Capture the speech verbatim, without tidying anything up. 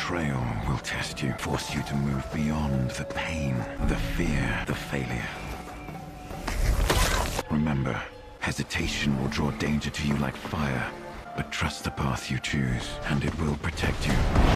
betrayal will test you, force you to move beyond the pain, the fear, the failure. Remember, hesitation will draw danger to you like fire, but trust the path you choose, and it will protect you.